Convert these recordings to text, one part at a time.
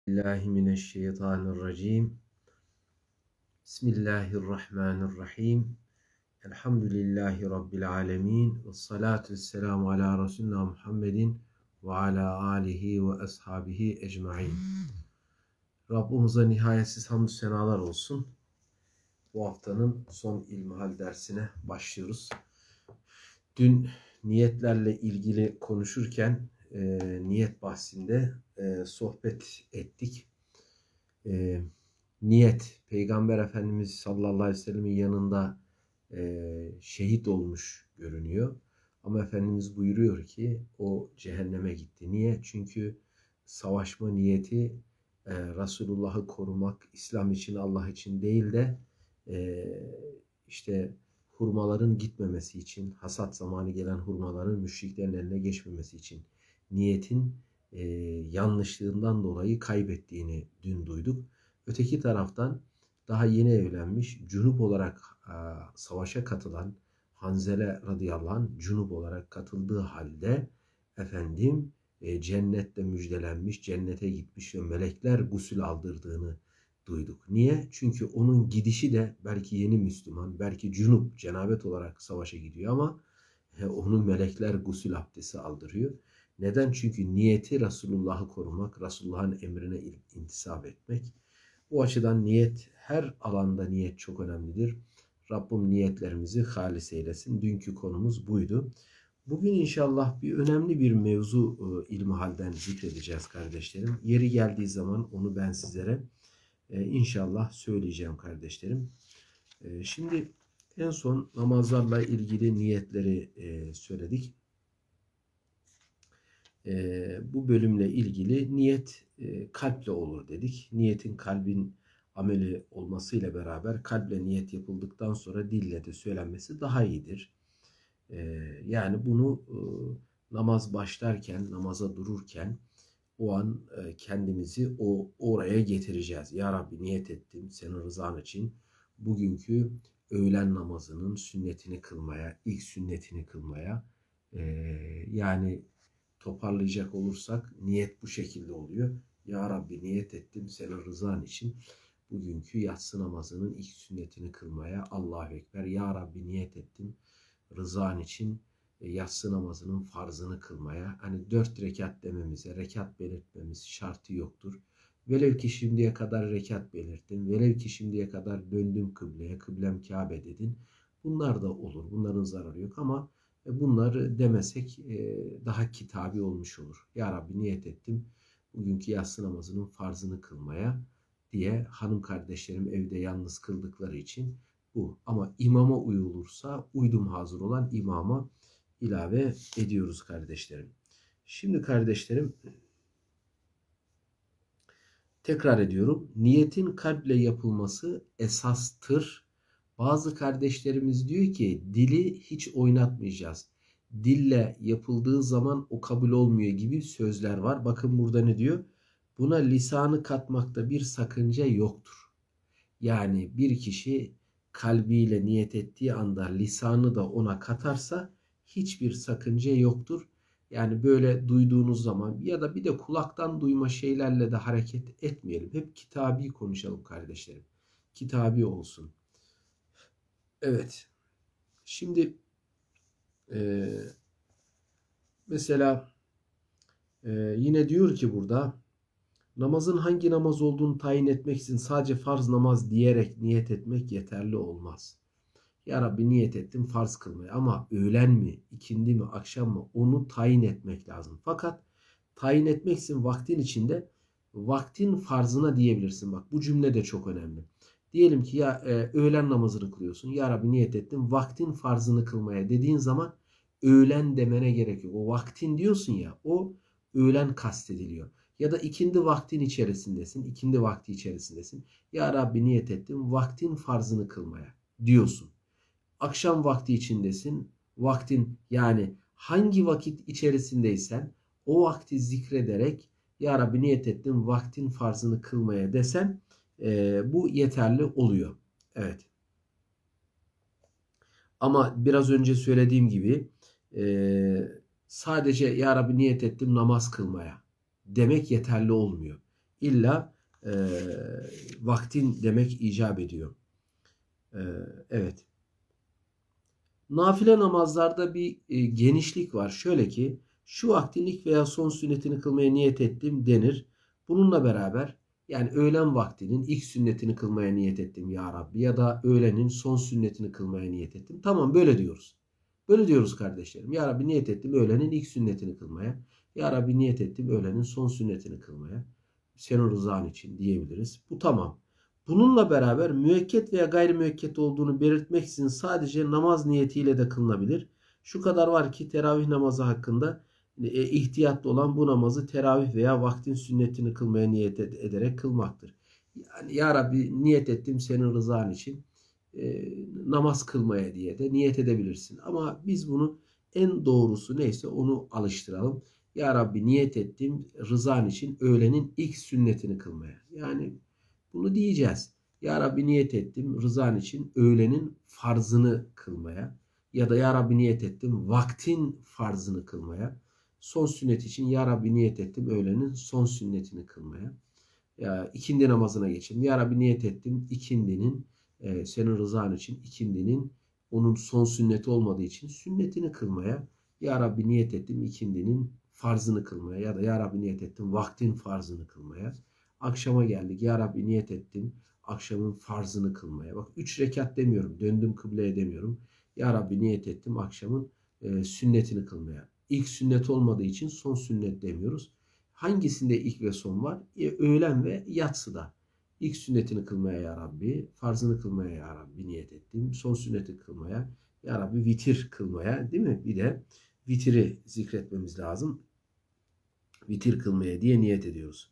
Bismillahirrahmanirrahim. Bismillahirrahmanirrahim. Elhamdülillahi Rabbil alemin. Ve salatu vesselamu ala Resulina Muhammedin ve ala alihi ve ashabihi ecmain. Rabbimize nihayetsiz hamdü senalar olsun. Bu haftanın son ilmihal dersine başlıyoruz. Dün niyetlerle ilgili konuşurken niyet bahsinde sohbet ettik. Niyet, Peygamber Efendimiz sallallahu aleyhi ve sellemin yanında şehit olmuş görünüyor. Ama Efendimiz buyuruyor ki o cehenneme gitti. Niye? Çünkü savaşma niyeti Resulullah'ı korumak, İslam için, Allah için değil de işte hurmaların gitmemesi için, hasat zamanı gelen hurmaların müşriklerin eline geçmemesi için niyetin yanlışlığından dolayı kaybettiğini dün duyduk. Öteki taraftan daha yeni evlenmiş, cunup olarak savaşa katılan Hanzele radıyallahu anh cunup olarak katıldığı halde efendim cennette müjdelenmiş, cennete gitmiş ve melekler gusül aldırdığını duyduk. Niye? Çünkü onun gidişi de belki yeni Müslüman, belki cunup, cenabet olarak savaşa gidiyor ama onun melekler gusül abdesti aldırıyor. Neden? Çünkü niyeti Resulullah'ı korumak, Resulullah'ın emrine intisap etmek. Bu açıdan niyet, her alanda niyet çok önemlidir. Rabbim niyetlerimizi halis eylesin. Dünkü konumuz buydu. Bugün inşallah önemli bir mevzu ilmihalden zikredeceğiz kardeşlerim. Yeri geldiği zaman onu ben sizlere inşallah söyleyeceğim kardeşlerim. Şimdi en son namazlarla ilgili niyetleri söyledik. Bu bölümle ilgili niyet kalple olur dedik. Niyetin kalbin ameli olmasıyla beraber kalple niyet yapıldıktan sonra dille de söylenmesi daha iyidir. Yani bunu namaz başlarken, namaza dururken o an kendimizi oraya getireceğiz. Ya Rabbi niyet ettim senin rızan için bugünkü öğlen namazının sünnetini kılmaya, ilk sünnetini kılmaya yani toparlayacak olursak niyet bu şekilde oluyor. Ya Rabbi niyet ettim senin rızan için bugünkü yatsı namazının ilk sünnetini kılmaya. Allahu Ekber. Ya Rabbi niyet ettim rızan için yatsı namazının farzını kılmaya. Hani 4 rekat dememize, rekat belirtmemiz şartı yoktur. Velev ki şimdiye kadar rekat belirttim. Velev ki şimdiye kadar döndüm kıbleye, kıblem Kabe dedin. Bunlar da olur. Bunların zararı yok ama bunları demesek daha kitabi olmuş olur. Ya Rabbi niyet ettim bugünkü yatsı namazının farzını kılmaya diye hanım kardeşlerim evde yalnız kıldıkları için bu. Ama imama uyulursa uydum hazır olan imama ilave ediyoruz kardeşlerim. Şimdi kardeşlerim tekrar ediyorum. Niyetin kalple yapılması esastır. Bazı kardeşlerimiz diyor ki dili hiç oynatmayacağız. Dille yapıldığı zaman o kabul olmuyor gibi sözler var. Bakın burada ne diyor? Buna lisanı katmakta bir sakınca yoktur. Yani bir kişi kalbiyle niyet ettiği anda lisanı da ona katarsa hiçbir sakınca yoktur. Yani böyle duyduğunuz zaman ya da bir de kulaktan duyma şeylerle de hareket etmeyelim. Hep kitabi konuşalım kardeşlerim. Kitabi olsun. Evet. Şimdi mesela yine diyor ki burada namazın hangi namaz olduğunu tayin etmek için sadece farz namaz diyerek niyet etmek yeterli olmaz. Ya Rabbi niyet ettim farz kılmaya ama öğlen mi, ikindi mi, akşam mı onu tayin etmek lazım. Fakat tayin etmek için vaktin içinde vaktin farzına diyebilirsin. Bak bu cümle de çok önemli. Diyelim ki ya öğlen namazını kılıyorsun. Ya Rabbi niyet ettim vaktin farzını kılmaya dediğin zaman öğlen demene gerek yok. O vaktin diyorsun ya o öğlen kastediliyor. Ya da ikindi vaktin içerisindesin. İkindi vakti içerisindesin. Ya Rabbi niyet ettim vaktin farzını kılmaya diyorsun. Akşam vakti içindesin. Vaktin yani hangi vakit içerisindeysen o vakti zikrederek Ya Rabbi niyet ettim vaktin farzını kılmaya desen bu yeterli oluyor. Evet. Ama biraz önce söylediğim gibi sadece Ya Rabbi niyet ettim namaz kılmaya demek yeterli olmuyor. İlla vaktin demek icap ediyor. Evet. Nafile namazlarda bir genişlik var. Şöyle ki şu vaktin ilk veya son sünnetini kılmaya niyet ettim denir. Bununla beraber yani öğlen vaktinin ilk sünnetini kılmaya niyet ettim ya Rabbi ya da öğlenin son sünnetini kılmaya niyet ettim. Tamam böyle diyoruz. Böyle diyoruz kardeşlerim. Ya Rabbi niyet ettim öğlenin ilk sünnetini kılmaya. Ya Rabbi niyet ettim öğlenin son sünnetini kılmaya. Senin rızan için diyebiliriz. Bu tamam. Bununla beraber müekket veya gayrimüekket olduğunu belirtmek için sadece namaz niyetiyle de kılınabilir. Şu kadar var ki teravih namazı hakkında ihtiyatlı olan bu namazı teravih veya vaktin sünnetini kılmaya niyet ederek kılmaktır. Yani ya Rabbi niyet ettim senin rızan için namaz kılmaya diye de niyet edebilirsin. Ama biz bunu en doğrusu neyse onu alıştıralım. Ya Rabbi niyet ettim rızan için öğlenin ilk sünnetini kılmaya. Yani bunu diyeceğiz. Ya Rabbi niyet ettim rızan için öğlenin farzını kılmaya. Ya da Ya Rabbi niyet ettim vaktin farzını kılmaya. Son sünnet için Ya Rabbi niyet ettim öğlenin son sünnetini kılmaya. Ya, ikindi namazına geçelim. Ya Rabbi niyet ettim ikindinin senin rızan için ikindinin onun son sünneti olmadığı için sünnetini kılmaya. Ya Rabbi niyet ettim ikindinin farzını kılmaya ya da Ya Rabbi niyet ettim vaktin farzını kılmaya. Akşama geldik. Ya Rabbi niyet ettim akşamın farzını kılmaya. Bak 3 rekat demiyorum. Döndüm kıbleye demiyorum. Ya Rabbi niyet ettim akşamın sünnetini kılmaya. İlk sünnet olmadığı için son sünnet demiyoruz. Hangisinde ilk ve son var? Öğlen ve yatsıda. İlk sünnetini kılmaya ya Rabbi, farzını kılmaya ya Rabbi niyet ettim. Son sünneti kılmaya ya Rabbi vitir kılmaya değil mi? Bir de vitiri zikretmemiz lazım. Vitir kılmaya diye niyet ediyoruz.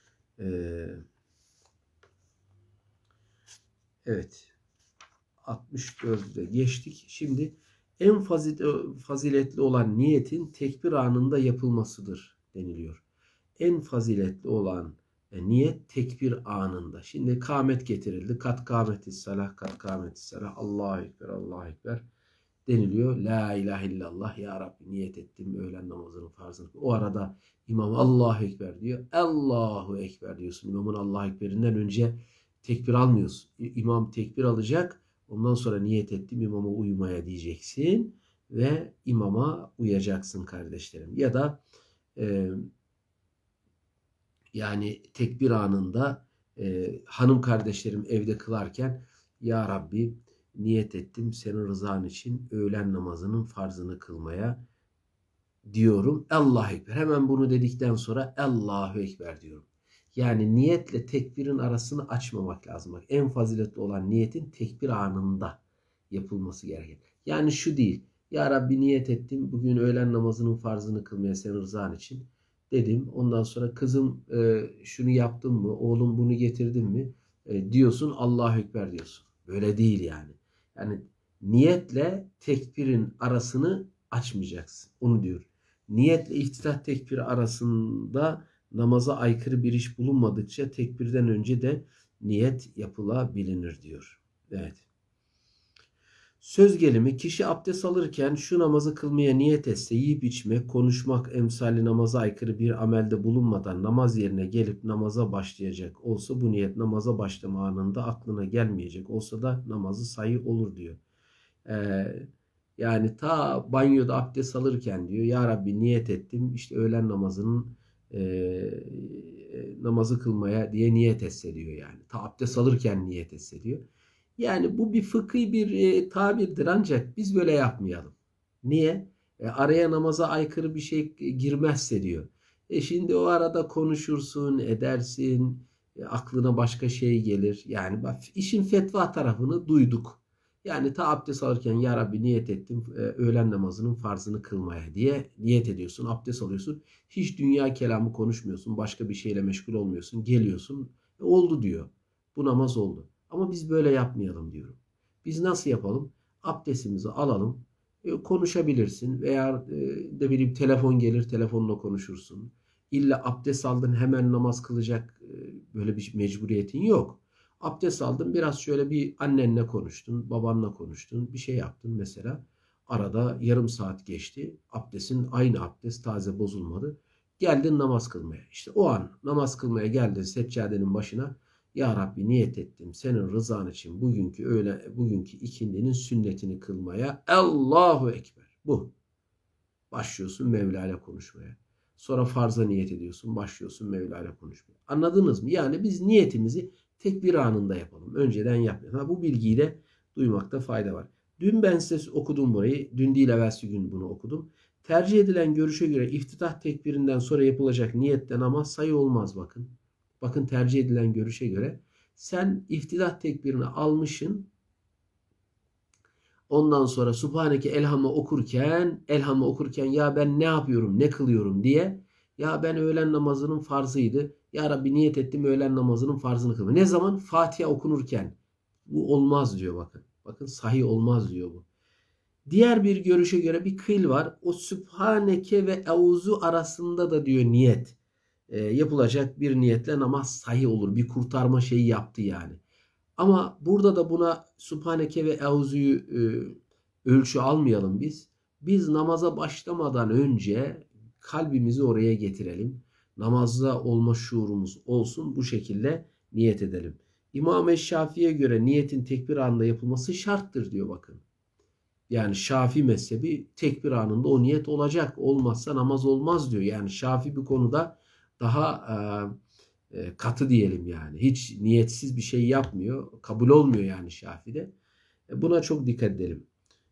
Evet. 64'de geçtik. Şimdi en faziletli olan niyetin tekbir anında yapılmasıdır deniliyor. En faziletli olan niyet tekbir anında. Şimdi kâmet getirildi. Kat kâmetis salah, kat kâmetis salah. Allahu Ekber, Allahu Ekber deniliyor. La ilahe illallah ya Rabbi niyet ettim öğlen namazının farzını. O arada imam Allahu Ekber diyor. Allahu Ekber diyorsun. İmamın Allahu Ekber'inden önce tekbir almıyorsun. İmam tekbir alacak. Ondan sonra niyet ettim imama uymaya diyeceksin. Ve imama uyacaksın kardeşlerim. Ya da yani tekbir anında hanım kardeşlerim evde kılarken ya Rabbi niyet ettim senin rızan için öğlen namazının farzını kılmaya diyorum. Allahu Ekber. Hemen bunu dedikten sonra Allahu Ekber diyorum. Yani niyetle tekbirin arasını açmamak lazım. Bak, en faziletli olan niyetin tekbir anında yapılması gereken. Yani şu değil. Ya Rabbi niyet ettim bugün öğlen namazının farzını kılmaya senin rızan için dedim. Ondan sonra kızım şunu yaptın mı? Oğlum bunu getirdin mi? Diyorsun Allahu Ekber diyorsun. Böyle değil yani. Yani niyetle tekbirin arasını açmayacaksın. Onu diyor. Niyetle iftitah tekbiri arasında namaza aykırı bir iş bulunmadıkça tekbirden önce de niyet yapılabilir diyor. Evet. Söz gelimi kişi abdest alırken şu namazı kılmaya niyet etse yiyip içmek, konuşmak emsali namaza aykırı bir amelde bulunmadan namaz yerine gelip namaza başlayacak olsa bu niyet namaza başlama anında aklına gelmeyecek olsa da namazı sahih olur diyor. Yani ta banyoda abdest alırken diyor ya Rabbi niyet ettim işte öğlen namazının namazı kılmaya diye niyet etse diyor yani. Ta abdest alırken niyet etse diyor. Yani bu bir fıkhi bir tabirdir ancak biz böyle yapmayalım. Niye? Araya namaza aykırı bir şey girmezse diyor. Şimdi o arada konuşursun, edersin, aklına başka şey gelir. Yani bak işin fetva tarafını duyduk. Yani ta abdest alırken ya Rabbi niyet ettim öğlen namazının farzını kılmaya diye niyet ediyorsun. Abdest alıyorsun. Hiç dünya kelamı konuşmuyorsun. Başka bir şeyle meşgul olmuyorsun. Geliyorsun. Oldu diyor. Bu namaz oldu. Ama biz böyle yapmayalım diyorum. Biz nasıl yapalım? Abdestimizi alalım. Konuşabilirsin veya ne bileyim telefon gelir telefonla konuşursun. İlla abdest aldın hemen namaz kılacak böyle bir mecburiyetin yok. Abdest aldın biraz şöyle bir annenle konuştun, babanla konuştun, bir şey yaptın mesela. Arada yarım saat geçti. Abdestin aynı abdest taze bozulmadı. Geldin namaz kılmaya. İşte o an namaz kılmaya geldin seccadenin başına. Ya Rabbi niyet ettim senin rızan için bugünkü ikindinin sünnetini kılmaya. Allahu Ekber. Bu. Başlıyorsun Mevla ile konuşmaya. Sonra farza niyet ediyorsun. Başlıyorsun Mevla ile konuşmaya. Anladınız mı? Yani biz niyetimizi tekbir anında yapalım. Önceden yapmayalım. Bu bilgiyi de duymakta fayda var. Dün ben size okudum burayı. Dün değil evvelsi gün bunu okudum. Tercih edilen görüşe göre iftitah tekbirinden sonra yapılacak niyette namaz sayı olmaz bakın. Bakın tercih edilen görüşe göre sen iftitah tekbirini almışsın. Ondan sonra Subhaneke elhamı okurken ya ben ne yapıyorum, ne kılıyorum diye ya ben öğlen namazının farzıydı. Ya Rabbi niyet ettim öğlen namazının farzını kılma. Ne zaman? Fatiha okunurken. Bu olmaz diyor bakın. Bakın sahih olmaz diyor bu. Diğer bir görüşe göre bir kıl var. O Sübhaneke ve Euzu arasında da diyor niyet. Yapılacak bir niyetle namaz sahih olur. Bir kurtarma şeyi yaptı yani. Ama burada da buna Subhaneke ve Euzu'yu ölçü almayalım biz. Biz namaza başlamadan önce kalbimizi oraya getirelim. Namazda olma şuurumuz olsun. Bu şekilde niyet edelim. İmam-ı Şafii'ye göre niyetin tekbir anında yapılması şarttır diyor bakın. Yani Şafii mezhebi tekbir anında o niyet olacak. Olmazsa namaz olmaz diyor. Yani Şafii bir konuda daha katı diyelim yani. Hiç niyetsiz bir şey yapmıyor. Kabul olmuyor yani Şafii'de. Buna çok dikkat edelim.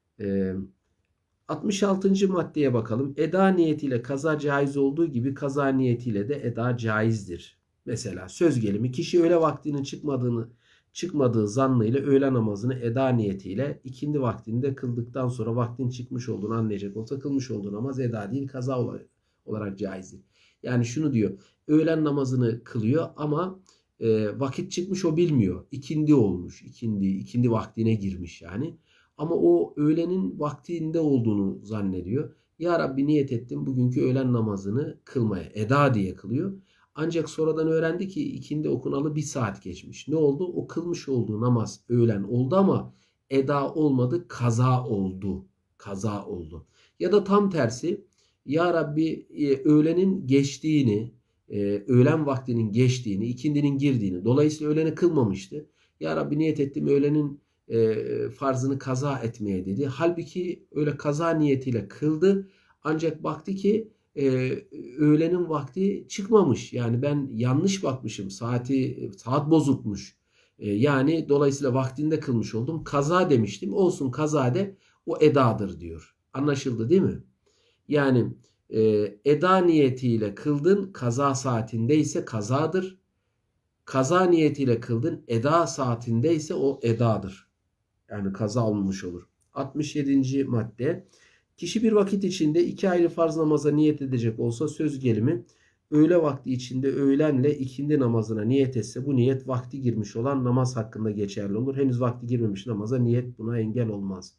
66. maddeye bakalım. Eda niyetiyle kaza caiz olduğu gibi kaza niyetiyle de eda caizdir. Mesela söz gelimi kişi öğle vaktinin çıkmadığı zannıyla öğle namazını eda niyetiyle ikindi vaktinde kıldıktan sonra vaktin çıkmış olduğunu anlayacak olsa kılmış olduğu namaz eda değil kaza olarak caizdir. Yani şunu diyor. Öğlen namazını kılıyor ama vakit çıkmış o bilmiyor. İkindi olmuş. İkindi vaktine girmiş yani. Ama o öğlenin vaktinde olduğunu zannediyor. Ya Rabbi niyet ettim bugünkü öğlen namazını kılmaya. Eda diye kılıyor. Ancak sonradan öğrendi ki ikindi okunalı 1 saat geçmiş. Ne oldu? O kılmış olduğu namaz öğlen oldu ama eda olmadı, kaza oldu. Kaza oldu. Ya da tam tersi ya Rabbi öğlenin geçtiğini, öğlen vaktinin geçtiğini, ikindinin girdiğini, dolayısıyla öğleni kılmamıştı. Ya Rabbi niyet ettim öğlenin farzını kaza etmeye dedi. Halbuki öyle kaza niyetiyle kıldı. Ancak baktı ki öğlenin vakti çıkmamış. Yani ben yanlış bakmışım. Saat bozukmuş. Yani dolayısıyla vaktinde kılmış oldum. Kaza demiştim. Olsun kaza de o edadır diyor. Anlaşıldı değil mi? Yani eda niyetiyle kıldın kaza saatindeyse kazadır. Kaza niyetiyle kıldın eda saatindeyse o edadır. Yani kaza olmuş olur. 67. madde. Kişi bir vakit içinde 2 ayrı farz namaza niyet edecek olsa söz gelimi öğle vakti içinde öğlenle ikindi namazına niyet etse bu niyet vakti girmiş olan namaz hakkında geçerli olur. Henüz vakti girmemiş namaza niyet buna engel olmaz.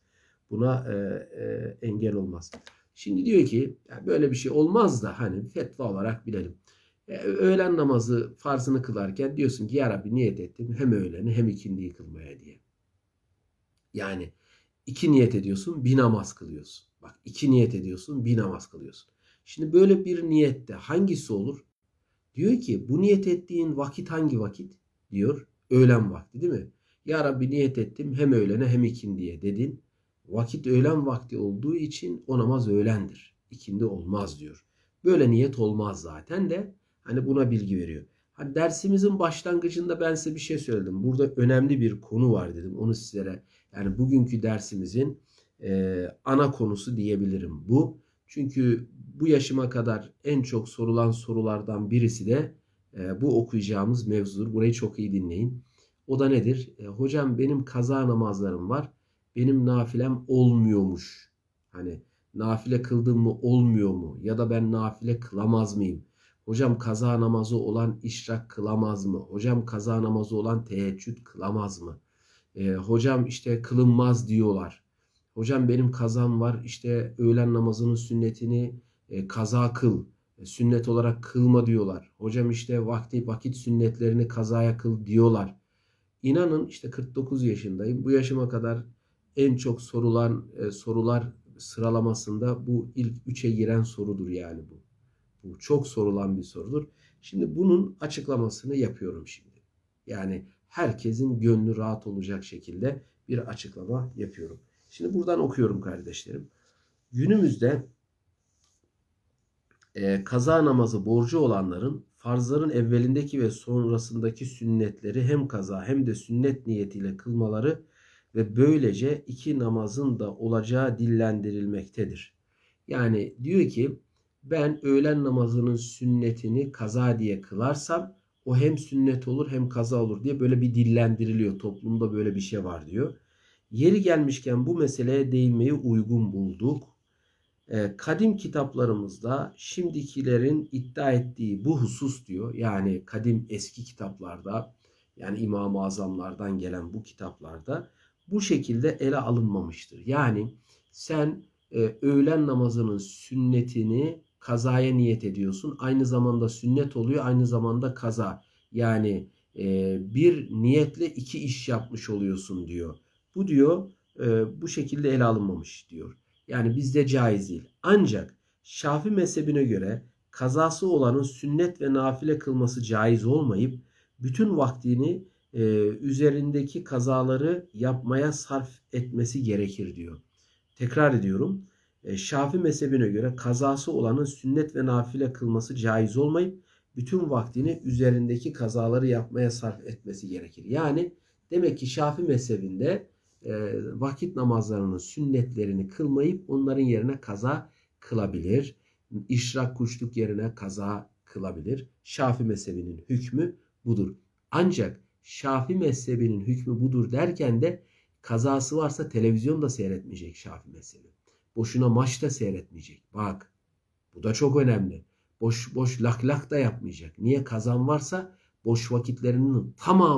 Engel olmaz. Şimdi diyor ki yani böyle bir şey olmaz da hani fetva olarak bilelim. Öğlen namazı farzını kılarken diyorsun ki ya Rabbi niyet ettim hem öğleni hem ikindiyi kılmaya diye. Yani 2 niyet ediyorsun, 1 namaz kılıyorsun. Bak 2 niyet ediyorsun, 1 namaz kılıyorsun. Şimdi böyle bir niyette hangisi olur? Diyor ki bu niyet ettiğin vakit hangi vakit? Diyor öğlen vakti değil mi? Ya Rabbi niyet ettim hem öğlene hem ikindiye dedin. Vakit öğlen vakti olduğu için o namaz öğlendir. İkindi olmaz diyor. Böyle niyet olmaz zaten de hani buna bilgi veriyor. Hani dersimizin başlangıcında ben size bir şey söyledim. Burada önemli bir konu var dedim. Onu sizlere yani bugünkü dersimizin ana konusu diyebilirim bu. Çünkü bu yaşıma kadar en çok sorulan sorulardan birisi de bu okuyacağımız mevzudur. Burayı çok iyi dinleyin. O da nedir? Hocam benim kaza namazlarım var. Benim nafilem olmuyormuş. Hani nafile kıldım mı olmuyor mu? Ya da ben nafile kılamaz mıyım? Hocam kaza namazı olan işrak kılamaz mı? Hocam kaza namazı olan teheccüd kılamaz mı? Hocam işte kılınmaz diyorlar. Hocam benim kazam var işte öğlen namazının sünnetini kaza kıl. Sünnet olarak kılma diyorlar. Hocam işte vakit sünnetlerini kazaya kıl diyorlar. İnanın işte 49 yaşındayım. Bu yaşıma kadar en çok sorulan sorular sıralamasında bu ilk 3'e giren sorudur yani bu. Bu çok sorulan bir sorudur. Şimdi bunun açıklamasını yapıyorum şimdi. Yani herkesin gönlü rahat olacak şekilde bir açıklama yapıyorum. Şimdi buradan okuyorum kardeşlerim. Günümüzde kaza namazı borcu olanların farzların evvelindeki ve sonrasındaki sünnetleri hem kaza hem de sünnet niyetiyle kılmaları ve böylece iki namazın da olacağı dillendirilmektedir. Yani diyor ki ben öğlen namazının sünnetini kaza diye kılarsam o hem sünnet olur hem kaza olur diye böyle bir dillendiriliyor. Toplumda böyle bir şey var diyor. Yeri gelmişken bu meseleye değinmeyi uygun bulduk. Kadim kitaplarımızda şimdikilerin iddia ettiği bu husus diyor. Yani kadim eski kitaplarda yani İmam-ı Azamlardan gelen bu kitaplarda bu şekilde ele alınmamıştır. Yani sen öğlen namazının sünnetini kazaya niyet ediyorsun. Aynı zamanda sünnet oluyor, aynı zamanda kaza. Yani bir niyetle iki iş yapmış oluyorsun diyor. Bu diyor bu şekilde ele alınmamış diyor. Yani bizde caiz değil. Ancak Şafii mezhebine göre kazası olanın sünnet ve nafile kılması caiz olmayıp bütün vaktini üzerindeki kazaları yapmaya sarf etmesi gerekir diyor. Tekrar ediyorum. Şafii mezhebine göre kazası olanın sünnet ve nafile kılması caiz olmayıp bütün vaktini üzerindeki kazaları yapmaya sarf etmesi gerekir. Yani demek ki Şafii mezhebinde vakit namazlarının sünnetlerini kılmayıp onların yerine kaza kılabilir. İşrak kuşluk yerine kaza kılabilir. Şafii mezhebinin hükmü budur. Ancak Şafii mezhebinin hükmü budur derken de kazası varsa televizyon da seyretmeyecek Şafii mezhebi. Boşuna maç da seyretmeyecek. Bak bu da çok önemli. Boş boş lak lak da yapmayacak. Niye? Kazan varsa boş vakitlerinin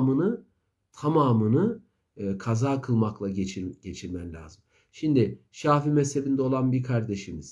tamamını kaza kılmakla geçirmen lazım. Şimdi Şafii mezhebinde olan bir kardeşimiz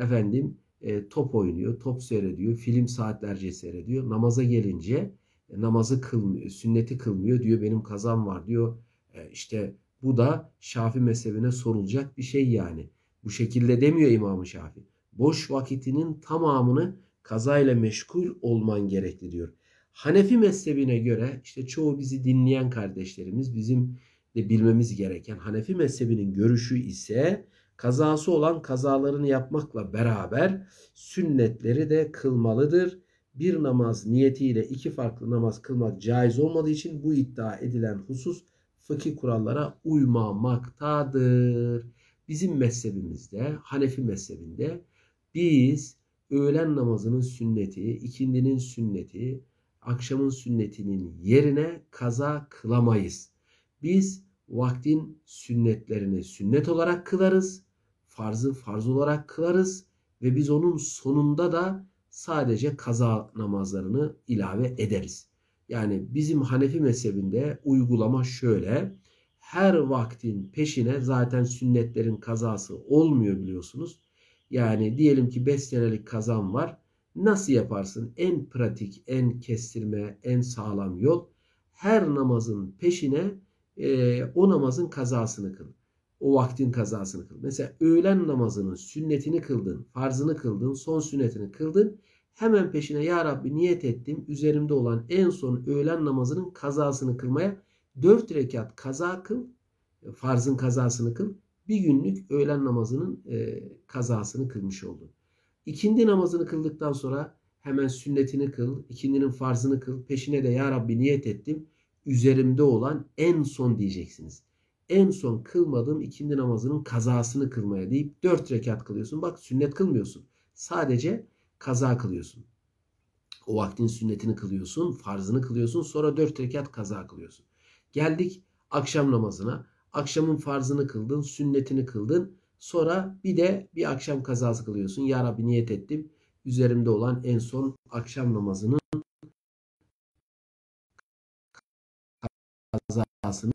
top oynuyor, top seyrediyor, film saatlerce seyrediyor. Namaza gelince namazı kılmıyor, sünneti kılmıyor diyor benim kazam var diyor. İşte bu da Şafii mezhebine sorulacak bir şey yani. Bu şekilde demiyor İmam-ı Şafii. Boş vakitinin tamamını kazayla meşgul olman gerekli diyor. Hanefi mezhebine göre işte çoğu bizi dinleyen kardeşlerimiz bizim de bilmemiz gereken Hanefi mezhebinin görüşü ise kazası olan kazalarını yapmakla beraber sünnetleri de kılmalıdır. Bir namaz niyetiyle iki farklı namaz kılmak caiz olmadığı için bu iddia edilen husus fıkıh kurallara uymamaktadır. Bizim mezhebimizde, Hanefi mezhebinde biz öğlen namazının sünneti, ikindinin sünneti, akşamın sünnetinin yerine kaza kılamayız. Biz vaktin sünnetlerini sünnet olarak kılarız, farzı farz olarak kılarız ve biz onun sonunda da sadece kaza namazlarını ilave ederiz. Yani bizim Hanefi mezhebinde uygulama şöyle. Her vaktin peşine zaten sünnetlerin kazası olmuyor biliyorsunuz. Yani diyelim ki 5 senelik kazan var. Nasıl yaparsın? En pratik, en kestirme, en sağlam yol. Her namazın peşine o namazın kazasını kıl. O vaktin kazasını kıl. Mesela öğlen namazının sünnetini kıldın, farzını kıldın, son sünnetini kıldın. Hemen peşine ya Rabbi niyet ettim üzerimde olan en son öğlen namazının kazasını kılmaya 4 rekat kaza kıl, farzın kazasını kıl. Bir günlük öğlen namazının kazasını kılmış oldun. İkindi namazını kıldıktan sonra hemen sünnetini kıl, ikindinin farzını kıl. Peşine de ya Rabbi niyet ettim üzerimde olan en son diyeceksiniz. En son kılmadığım ikindi namazının kazasını kılmaya deyip 4 rekat kılıyorsun. Bak sünnet kılmıyorsun. Sadece kaza kılıyorsun. O vaktin sünnetini kılıyorsun, farzını kılıyorsun, sonra 4 rekat kaza kılıyorsun. Geldik akşam namazına. Akşamın farzını kıldın, sünnetini kıldın. Sonra bir de bir akşam kazası kılıyorsun. Ya Rabbi niyet ettim. Üzerimde olan en son akşam namazının kazasını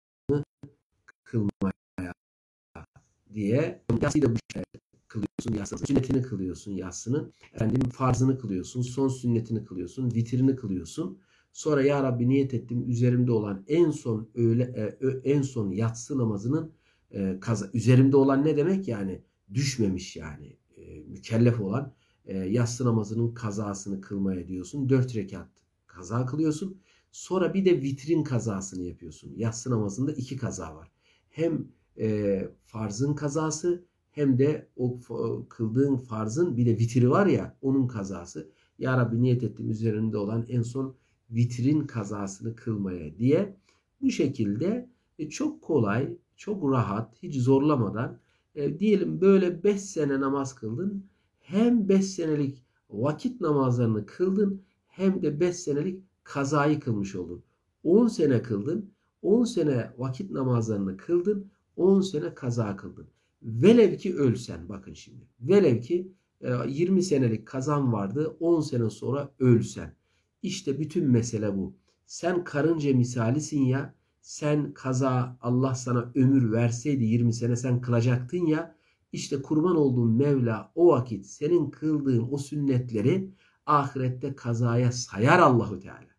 kılmaya diye yatsıyı da bu şekilde kılıyorsun yatsını. Sünnetini kılıyorsun yatsını. Farzını kılıyorsun. Son sünnetini kılıyorsun. Vitrini kılıyorsun. Sonra ya Rabbi niyet ettim üzerimde olan en son yatsı namazının üzerimde olan ne demek yani düşmemiş yani mükellef olan yatsı namazının kazasını kılmaya diyorsun. 4 rekat kaza kılıyorsun. Sonra bir de vitrin kazasını yapıyorsun. Yatsı namazında 2 kaza var. Hem farzın kazası hem de o kıldığın farzın bir de vitri var ya, onun kazası. Ya Rabbi niyet ettim üzerinde olan en son vitrin kazasını kılmaya diye bu şekilde çok kolay, çok rahat, hiç zorlamadan diyelim böyle 5 sene namaz kıldın. Hem 5 senelik vakit namazlarını kıldın hem de 5 senelik kazayı kılmış oldun. 10 sene kıldın, 10 sene vakit namazlarını kıldın, 10 sene kaza kıldın. Velev ki ölsen, bakın şimdi. Velev ki 20 senelik kazan vardı, 10 sene sonra ölsen. İşte bütün mesele bu. Sen karınca misalisin ya, sen kaza Allah sana ömür verseydi 20 sene sen kılacaktın ya, işte kurban olduğun Mevla o vakit senin kıldığın o sünnetleri ahirette kazaya sayar Allahu Teala.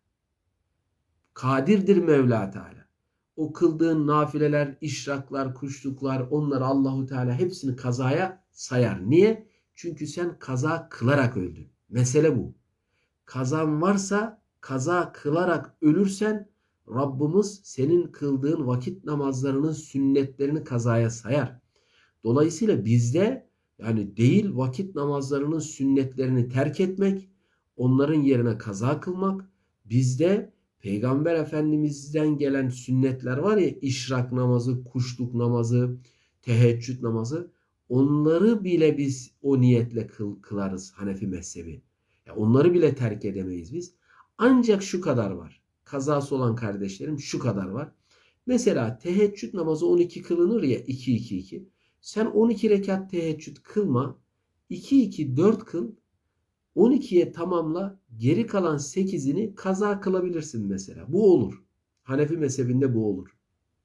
Kadirdir Mevla Teala. O kıldığın nafileler, işraklar, kuşluklar, onları Allahu Teala hepsini kazaya sayar. Niye? Çünkü sen kaza kılarak öldün. Mesele bu. Kazan varsa kaza kılarak ölürsen Rabbimiz senin kıldığın vakit namazlarının sünnetlerini kazaya sayar. Dolayısıyla bizde yani değil vakit namazlarının sünnetlerini terk etmek, onların yerine kaza kılmak, bizde Peygamber Efendimiz'den gelen sünnetler var ya, işrak namazı, kuşluk namazı, teheccüd namazı, onları bile biz o niyetle kılarız Hanefi mezhebi. Ya onları bile terk edemeyiz biz. Ancak şu kadar var. Kazası olan kardeşlerim şu kadar var. Mesela teheccüd namazı 12 kılınır ya, 2-2-2. Sen 12 rekat teheccüd kılma. 2-2-4 kıl. 12'ye tamamla. Geri kalan 8'ini kaza kılabilirsin mesela. Bu olur. Hanefi mezhebinde bu olur.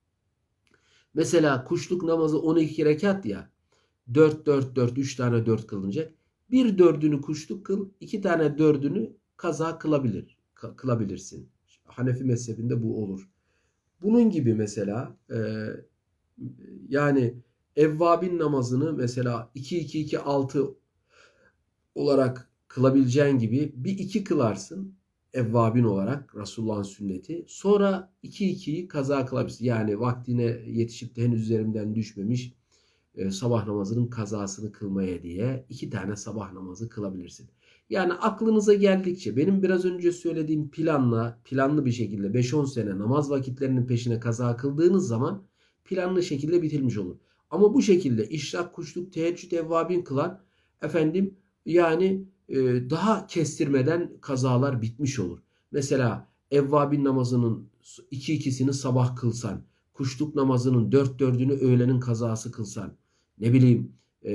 Mesela kuşluk namazı 12 rekat ya. 4-4-4 3 tane 4 kılınacak. Bir dördünü kuşluk kıl. 2 tane dördünü kaza kılabilirsin. Hanefi mezhebinde bu olur. Bunun gibi mesela yani evvabin namazını mesela 2-2-2-6 olarak kılabileceğin gibi bir 2 kılarsın evvabin olarak, Resulullah'ın sünneti. Sonra 2-2'yi kaza kılabilirsin. Yani vaktine yetişip de henüz üzerimden düşmemiş sabah namazının kazasını kılmaya diye 2 tane sabah namazı kılabilirsin. Yani aklınıza geldikçe benim biraz önce söylediğim planlı bir şekilde 5-10 sene namaz vakitlerinin peşine kaza kıldığınız zaman planlı şekilde bitirmiş olur. Ama bu şekilde işrak, kuşluk, teheccüd, evvabin kılan efendim yani daha kestirmeden kazalar bitmiş olur. Mesela evvabin namazının 2-2'sini sabah kılsan, kuşluk namazının 4-4'ünü öğlenin kazası kılsan, ne bileyim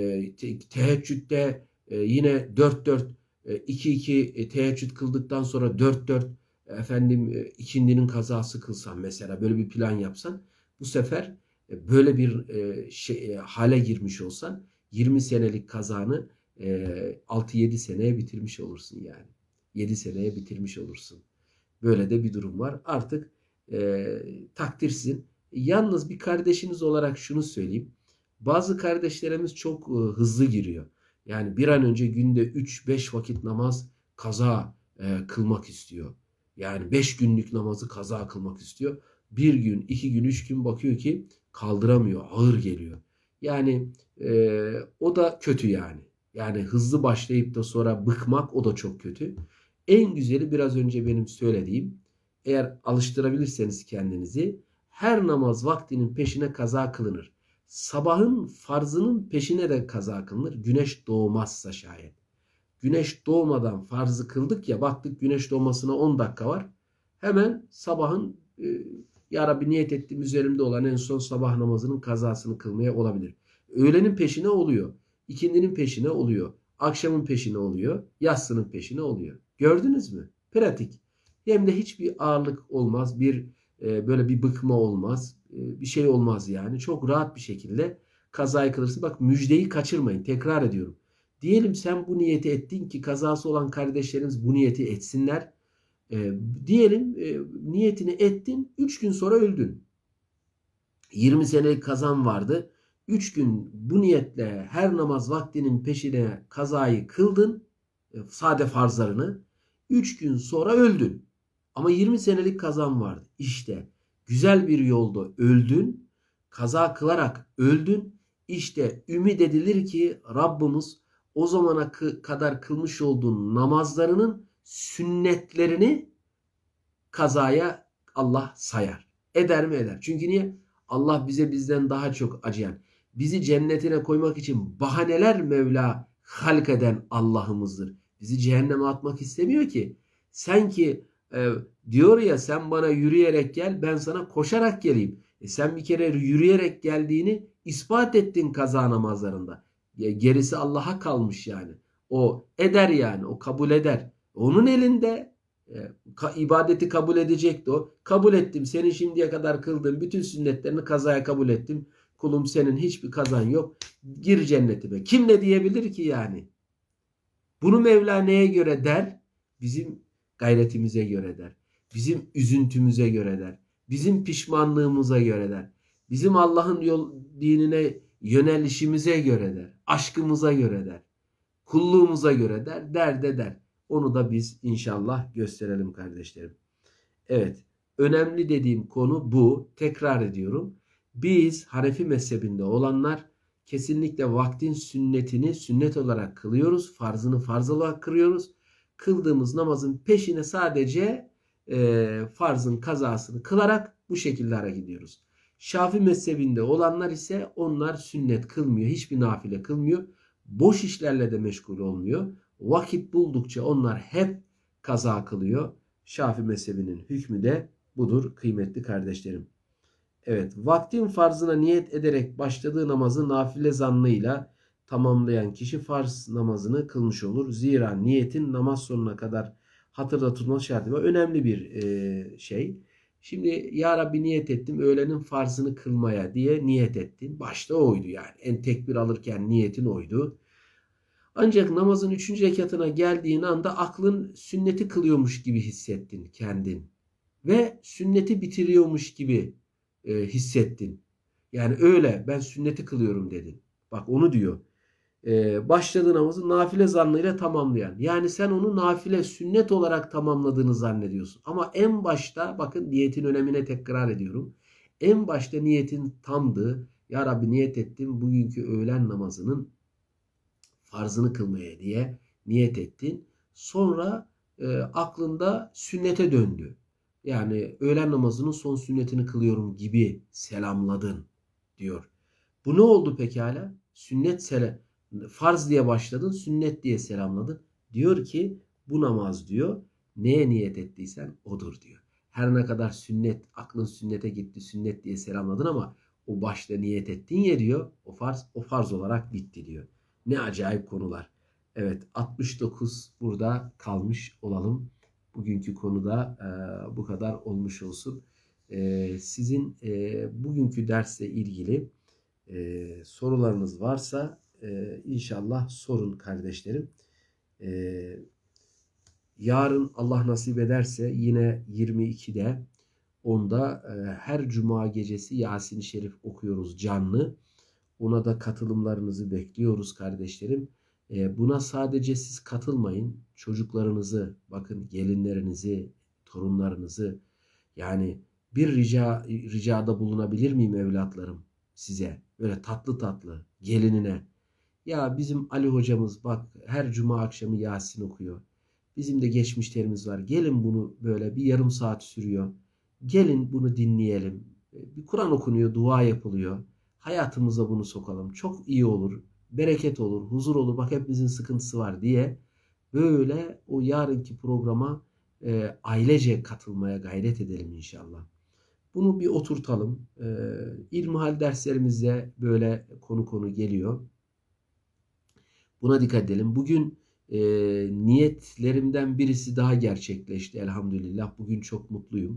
teheccüdde yine 4-4 2-2 teheccüd kıldıktan sonra 4-4 efendim ikindinin kazası kılsan, mesela böyle bir plan yapsan, bu sefer böyle bir hale girmiş olsan 20 senelik kazanı 6-7 seneye bitirmiş olursun yani. 7 seneye bitirmiş olursun. Böyle de bir durum var. Artık takdir sizin. Yalnız bir kardeşiniz olarak şunu söyleyeyim. Bazı kardeşlerimiz çok hızlı giriyor. Yani bir an önce günde 3-5 vakit namaz kaza kılmak istiyor. Yani 5 günlük namazı kaza kılmak istiyor. 1 gün, 2 gün, 3 gün bakıyor ki kaldıramıyor, ağır geliyor. Yani o da kötü yani. Yani hızlı başlayıp da sonra bıkmak, o da çok kötü. En güzeli biraz önce benim söylediğim, eğer alıştırabilirseniz kendinizi, her namaz vaktinin peşine kaza kılınır. Sabahın farzının peşine de kaza kılınır. Güneş doğmazsa şayet. Güneş doğmadan farzı kıldık ya, baktık güneş doğmasına 10 dakika var. Hemen sabahın ya Rabbi niyet ettiğim üzerimde olan en son sabah namazının kazasını kılmaya olabilir. Öğlenin peşine oluyor. İkindinin peşine oluyor. Akşamın peşine oluyor. Yatsının peşine oluyor. Gördünüz mü? Pratik. Hem de hiçbir ağırlık olmaz. Böyle bir bıkma olmaz. Bir şey olmaz yani. Çok rahat bir şekilde kazayı kılırsın. Bak, müjdeyi kaçırmayın. Tekrar ediyorum. Diyelim sen bu niyeti ettin ki kazası olan kardeşlerimiz bu niyeti etsinler. Diyelim niyetini ettin. 3 gün sonra öldün. 20 senelik kazan vardı. 3 gün bu niyetle her namaz vaktinin peşine kazayı kıldın. sade farzlarını. 3 gün sonra öldün. Ama 20 senelik kazan vardı. İşte güzel bir yolda öldün. Kaza kılarak öldün. İşte ümit edilir ki Rabbimiz o zamana kadar kılmış olduğun namazlarının sünnetlerini kazaya Allah sayar. Eder mi? Eder. Çünkü niye? Allah bize bizden daha çok acıyan, bizi cennetine koymak için bahaneler Mevla halk eden Allah'ımızdır. Bizi cehenneme atmak istemiyor ki. Sen ki diyor ya, sen bana yürüyerek gel, ben sana koşarak geleyim. Sen bir kere yürüyerek geldiğini ispat ettin kaza namazlarında. Gerisi Allah'a kalmış yani. O eder yani. O kabul eder. Onun elinde. İbadeti kabul edecekti o. Kabul ettim. Senin şimdiye kadar kıldığın bütün sünnetlerini kazaya kabul ettim. Kulum, senin hiçbir kazan yok. Gir cennetime. Kim ne diyebilir ki yani? Bunu Mevla neye göre der? Bizim gayretimize göre der. Bizim üzüntümüze göre der. Bizim pişmanlığımıza göre der. Bizim Allah'ın dinine yönelişimize göre der. Aşkımıza göre der. Kulluğumuza göre der. Der. Onu da biz inşallah gösterelim kardeşlerim. Evet, önemli dediğim konu bu. Tekrar ediyorum. Biz Hanefi mezhebinde olanlar kesinlikle vaktin sünnetini sünnet olarak kılıyoruz. Farzını farz olarak kılıyoruz. Kıldığımız namazın peşine sadece farzın kazasını kılarak bu şekilde hareket ediyoruz. Şafii mezhebinde olanlar ise onlar sünnet kılmıyor. Hiçbir nafile kılmıyor. Boş işlerle de meşgul olmuyor. Vakit buldukça onlar hep kaza kılıyor. Şafii mezhebinin hükmü de budur kıymetli kardeşlerim. Evet, vaktin farzına niyet ederek başladığı namazı nafile zannıyla tamamlayan kişi farz namazını kılmış olur. Zira niyetin namaz sonuna kadar hatırda tutulması şartı var. Önemli bir şey. Şimdi ya Rabbi niyet ettim öğlenin farzını kılmaya diye niyet ettin. Başta oydu yani. En tekbir alırken niyetin oydu. Ancak namazın 3. rekatına geldiğin anda aklın sünneti kılıyormuş gibi hissettin kendin. Ve sünneti bitiriyormuş gibi hissettin. Yani öyle ben sünneti kılıyorum dedin. Bak onu diyor. Başladığı namazı nafile zannıyla tamamlayan. Yani sen onu nafile sünnet olarak tamamladığını zannediyorsun. Ama en başta bakın niyetin önemine tekrar ediyorum. En başta niyetin tamdı. Ya Rabbi niyet ettim bugünkü öğlen namazının farzını kılmaya diye niyet ettin. Sonra aklında sünnete döndü. Yani öğlen namazının son sünnetini kılıyorum gibi selamladın diyor. Bu ne oldu pekala? Farz diye başladın, sünnet diye selamladın. Diyor ki bu namaz diyor neye niyet ettiysen odur diyor. Her ne kadar sünnet, aklın sünnete gitti, sünnet diye selamladın ama o başta niyet ettiğin yer diyor, o farz olarak bitti diyor. Ne acayip konular. Evet, 69 burada kalmış olalım. Bugünkü konuda bu kadar olmuş olsun. Sizin bugünkü dersle ilgili sorularınız varsa inşallah sorun kardeşlerim. Yarın Allah nasip ederse yine 22'de onda her cuma gecesi Yasin-i Şerif okuyoruz canlı. Ona da katılımlarınızı bekliyoruz kardeşlerim. Buna sadece siz katılmayın. Çocuklarınızı, bakın gelinlerinizi, torunlarınızı, yani bir ricada bulunabilir miyim evlatlarım size? Böyle tatlı tatlı gelinine. Ya bizim Ali hocamız bak her cuma akşamı Yasin okuyor. Bizim de geçmişlerimiz var. Gelin bunu böyle bir yarım saat sürüyor. Gelin bunu dinleyelim. Bir Kur'an okunuyor, dua yapılıyor. Hayatımıza bunu sokalım. Çok iyi olur. Bereket olur, huzur olur. Bak hepimizin sıkıntısı var diye. Böyle o yarınki programa ailece katılmaya gayret edelim inşallah. Bunu bir oturtalım. İlmihal derslerimizde böyle konu geliyor. Buna dikkat edelim. Bugün niyetlerimden birisi daha gerçekleşti elhamdülillah. Bugün çok mutluyum.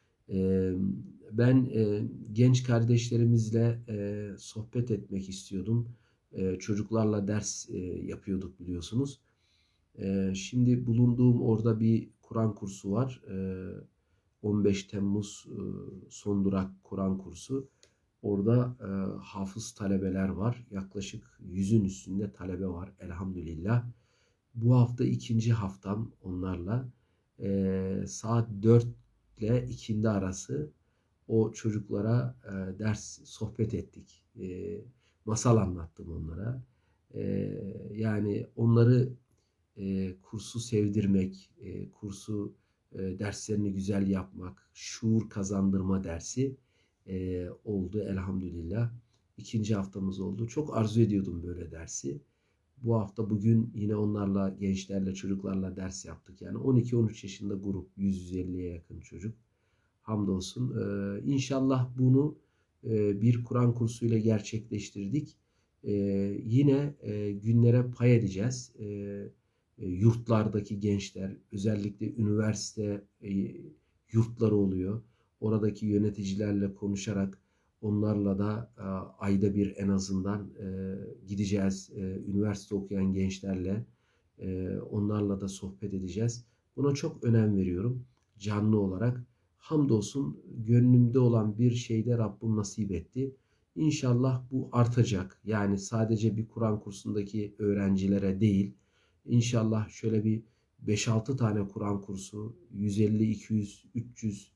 Ben genç kardeşlerimizle sohbet etmek istiyordum. Çocuklarla ders yapıyorduk biliyorsunuz. Şimdi bulunduğum orada bir Kur'an kursu var. 15 Temmuz son durak Kur'an kursu. Orada hafız talebeler var. Yaklaşık 100'ün üstünde talebe var elhamdülillah. Bu hafta ikinci haftam onlarla. Saat 4 ile ikindi arası o çocuklara ders, sohbet ettik. Masal anlattım onlara. Yani onları kursu sevdirmek, kursu derslerini güzel yapmak, şuur kazandırma dersi oldu elhamdülillah. İkinci haftamız oldu. Çok arzu ediyordum böyle dersi. Bu hafta bugün yine onlarla, gençlerle, çocuklarla ders yaptık. Yani 12-13 yaşında grup, 150'ye yakın çocuk. Hamdolsun. İnşallah bunu bir Kur'an kursuyla gerçekleştirdik. Yine günlere pay edeceğiz. Yurtlardaki gençler, özellikle üniversite yurtları oluyor. Oradaki yöneticilerle konuşarak onlarla da ayda bir en azından gideceğiz. Üniversite okuyan gençlerle onlarla da sohbet edeceğiz. Buna çok önem veriyorum canlı olarak. Hamdolsun gönlümde olan bir şeyde Rabbim nasip etti. İnşallah bu artacak. Yani sadece bir Kur'an kursundaki öğrencilere değil, İnşallah şöyle bir 5-6 tane Kur'an kursu, 150, 200, 300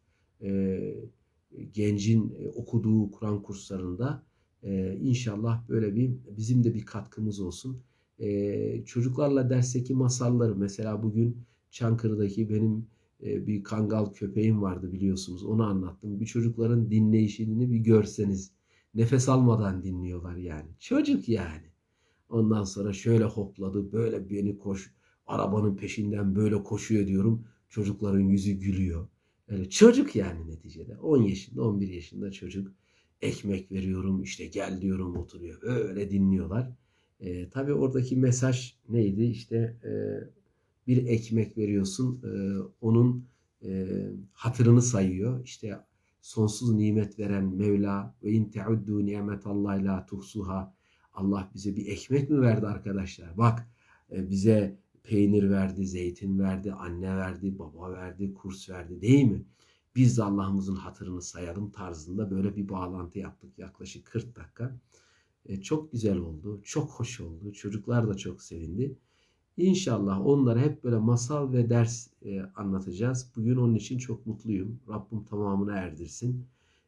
gencin okuduğu Kur'an kurslarında inşallah böyle bir bizim de bir katkımız olsun. Çocuklarla dersteki masalları mesela bugün Çankırı'daki benim bir kangal köpeğim vardı biliyorsunuz. Onu anlattım. Bir çocukların dinleyişini bir görseniz. Nefes almadan dinliyorlar yani. Çocuk yani. Ondan sonra şöyle hopladı, böyle beni arabanın peşinden böyle koşuyor diyorum. Çocukların yüzü gülüyor. Öyle çocuk yani neticede. 10 yaşında, 11 yaşında çocuk. Ekmek veriyorum, işte gel diyorum oturuyor. Öyle dinliyorlar. Tabii oradaki mesaj neydi? İşte bir ekmek veriyorsun, onun hatırını sayıyor. İşte sonsuz nimet veren Mevla ve in teuddu nimetallahi la tuhsuha. Allah bize bir ekmek mi verdi arkadaşlar? Bak bize peynir verdi, zeytin verdi, anne verdi, baba verdi, kurs verdi değil mi? Biz de Allah'ımızın hatırını sayalım tarzında böyle bir bağlantı yaptık yaklaşık 40 dakika. Çok güzel oldu, çok hoş oldu. Çocuklar da çok sevindi. İnşallah onlara hep böyle masal ve ders anlatacağız. Bugün onun için çok mutluyum. Rabbim tamamını erdirsin.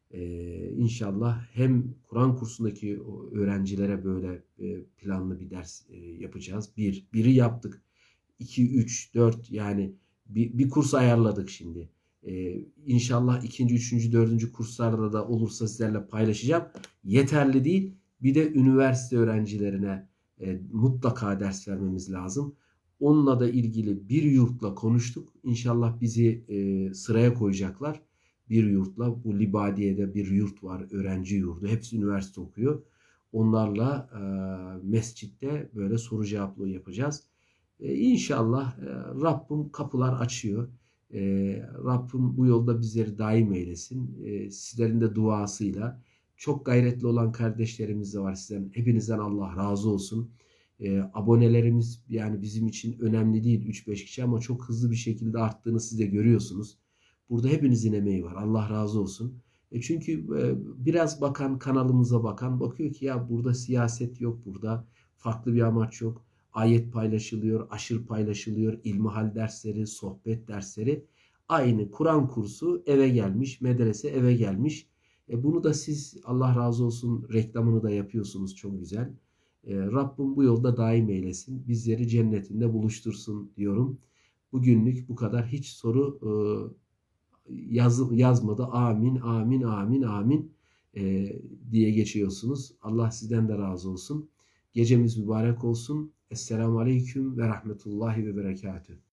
İnşallah hem Kur'an kursundaki öğrencilere böyle planlı bir ders yapacağız. Biri yaptık. 2, 3, 4 yani bir kurs ayarladık şimdi. İnşallah ikinci, üçüncü, dördüncü kurslarda da olursa sizlerle paylaşacağım. Yeterli değil. Bir de üniversite öğrencilerine mutlaka ders vermemiz lazım. Onunla da ilgili bir yurtla konuştuk. İnşallah bizi sıraya koyacaklar. Bir yurtla. Bu Libadiye'de bir yurt var. Öğrenci yurdu. Hepsi üniversite okuyor. Onlarla mescitte böyle soru cevaplığı yapacağız. İnşallah Rabbim kapılar açıyor. Rabbim bu yolda bizleri daim eylesin. Sizlerin de duasıyla. Çok gayretli olan kardeşlerimiz de var sizden. Hepinizden Allah razı olsun. Abonelerimiz yani bizim için önemli değil 3-5 kişi ama çok hızlı bir şekilde arttığını siz de görüyorsunuz. Burada hepinizin emeği var. Allah razı olsun. Çünkü biraz bakan kanalımıza bakan bakıyor ki ya burada siyaset yok, burada farklı bir amaç yok. Ayet paylaşılıyor, aşır paylaşılıyor, ilmihal dersleri, sohbet dersleri. Aynı Kur'an kursu eve gelmiş, medrese eve gelmiş. Bunu da siz Allah razı olsun reklamını da yapıyorsunuz çok güzel. Rabbim bu yolda daim eylesin. Bizleri cennetinde buluştursun diyorum. Bugünlük bu kadar. Hiç soru yazmadı. Amin, amin, amin, amin diye geçiyorsunuz. Allah sizden de razı olsun. Gecemiz mübarek olsun. Esselamu Aleyküm ve Rahmetullahi ve Berekatühü.